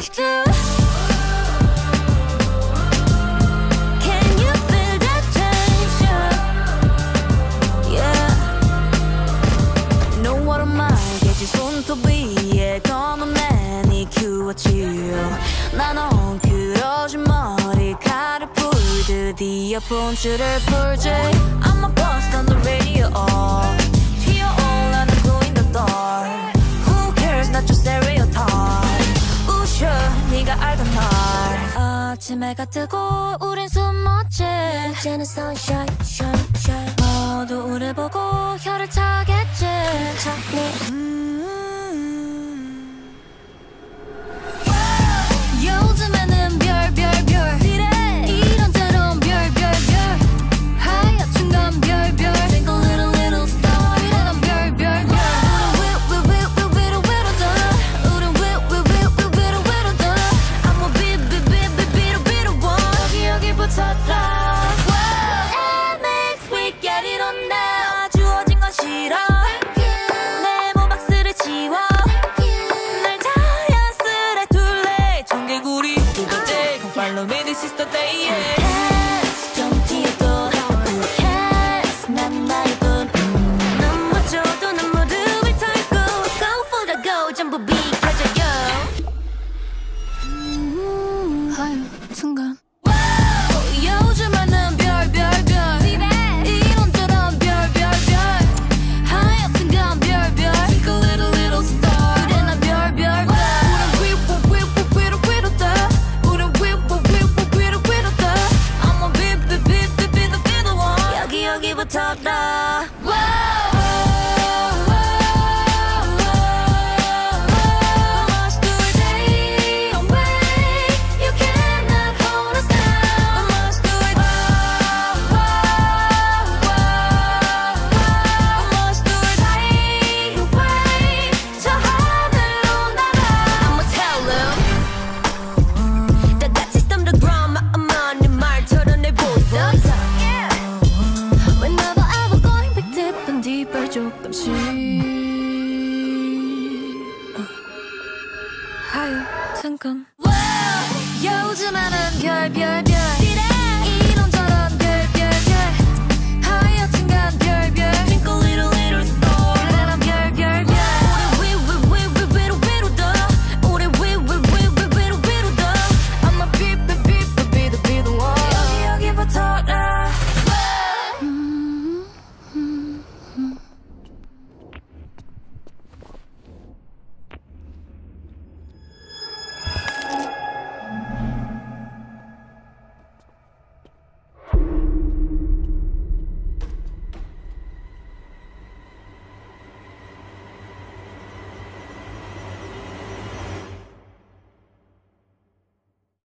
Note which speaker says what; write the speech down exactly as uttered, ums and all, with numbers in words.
Speaker 1: must do. Can you feel that tension? Yeah. Know what am I? 깨진 손톱 위에 검은 매니큐어칠. 난 엉클어진 머리카락 드디어 본줄을 풀지. I'm a bust on the radio. 튀어올라는 glue in the dark. Who cares not your stereotype. 부셔 네가 알던 날. 아침 해가 뜨고 우린 숨었지. 이제는 sunshine shine shine. 모두 우릴 보고 혀를 차겠지. 찾니 음. 요즘에는 별별별 이런저런 별별별 하얗은 건 별별 Twinkle little little star 이런 별별별 우린 위로 위로 위로 더 우린 위로 위로 위로 위로 더 I'm a big big big big big big one 여기 여기 붙었다 It makes we get it on now 주어진 건 싫어 내 몸 박스를 치워 날 자연스레 둘래 청개구리 두 번째 Come follow me this is the day yeah. Yes 좀 튀어도 Yes 난 나이뿐 눈 맞춰도 난 무릎을 털고 Go for the go 전부 비켜줘요 하얀 순간 요즘에는 별별별 이런저런 별별별 하얗은 건 별별 Twinkle little little star 그래 난 별별별 우린 위로 위로 위로 위로 더 우린 위로 위로 위로 위로 더 I'm a big big big big big big one 여기 여기부터다 조금씩 하여 잠깐 요즘에는 별별별